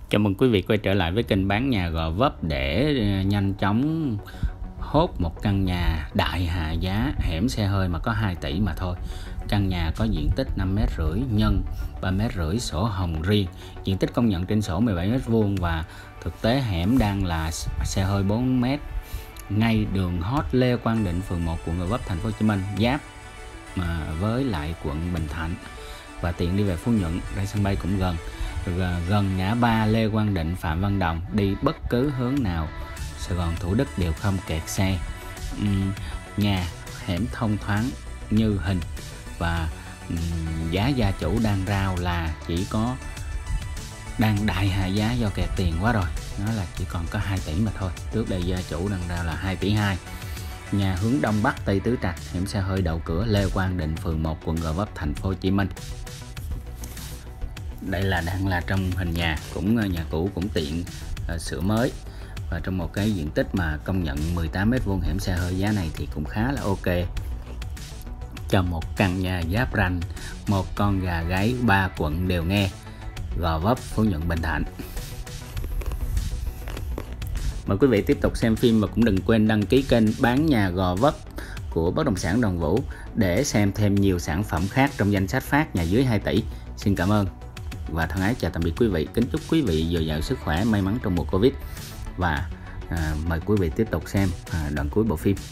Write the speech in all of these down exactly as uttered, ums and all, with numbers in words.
Chào mừng quý vị quay trở lại với kênh bán nhà Gò Vấp để nhanh chóng hốt một căn nhà đại hạ giá hẻm xe hơi mà có hai tỷ mà thôi. Căn nhà có diện tích năm mét rưỡi nhân ba mét rưỡi, sổ hồng riêng, diện tích công nhận trên sổ mười bảy mét vuông và thực tế hẻm đang là xe hơi bốn mét, ngay đường hot Lê Quang Định, phường một, quận Gò Vấp, thành phố Hồ Chí Minh, giáp mà với lại quận Bình Thạnh và tiện đi về Phú Nhuận, ra sân bay cũng gần. Gần ngã ba Lê Quang Định, Phạm Văn Đồng, đi bất cứ hướng nào Sài Gòn, Thủ Đức đều không kẹt xe. uhm, Nhà hẻm thông thoáng như hình và uhm, giá gia chủ đang rao là chỉ có đang đại hạ giá do kẹt tiền quá rồi, nó là chỉ còn có hai tỷ mà thôi. Trước đây gia chủ đang rao là hai tỷ hai. Nhà hướng Đông Bắc Tây Tứ Trạch, hẻm xe hơi đầu cửa Lê Quang Định, phường một, quận Gò Vấp, thành phố Hồ Chí Minh. Đây là đang là trong hình nhà, cũng nhà cũ cũng tiện uh, sửa mới, và trong một cái diện tích mà công nhận mười tám mét vuông hẻm xe hơi, giá này thì cũng khá là ok cho một căn nhà giáp ranh một con gà gáy, ba quận đều nghe: Gò Vấp, Phú Nhuận, Bình Thạnh. Mời quý vị tiếp tục xem phim và cũng đừng quên đăng ký kênh bán nhà Gò Vấp của Bất Động Sản Đoàn Vũ để xem thêm nhiều sản phẩm khác trong danh sách phát nhà dưới hai tỷ. Xin cảm ơn và thân ái chào tạm biệt quý vị. Kính chúc quý vị dồi dào sức khỏe, may mắn trong mùa Covid. Và à, mời quý vị tiếp tục xem à, đoạn cuối bộ phim.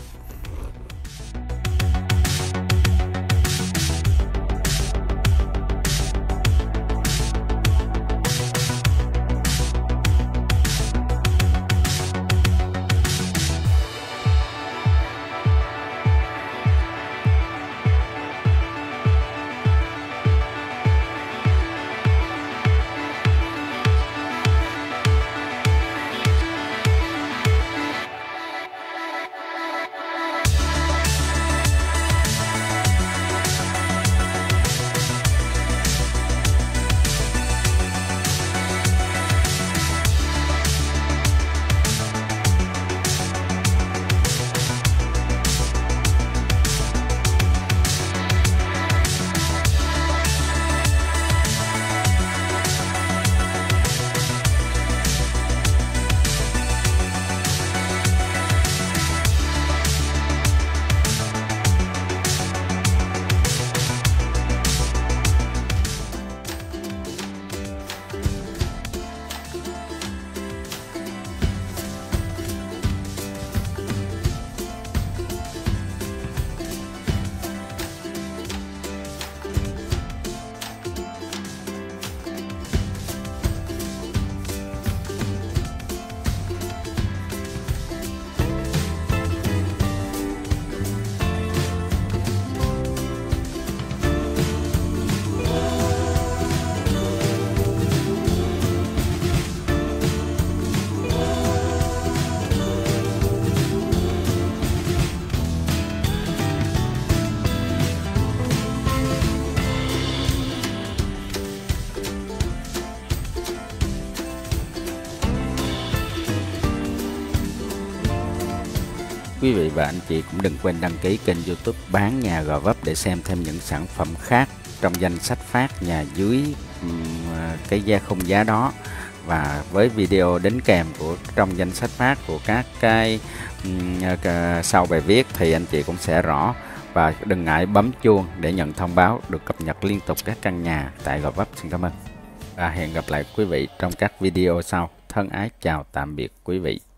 Quý vị và anh chị cũng đừng quên đăng ký kênh YouTube bán nhà Gò Vấp để xem thêm những sản phẩm khác trong danh sách phát nhà dưới cái giá khung giá đó, và với video đính kèm của trong danh sách phát của các cái sau bài viết thì anh chị cũng sẽ rõ. Và đừng ngại bấm chuông để nhận thông báo được cập nhật liên tục các căn nhà tại Gò Vấp. Xin cảm ơn và hẹn gặp lại quý vị trong các video sau. Thân ái chào tạm biệt quý vị.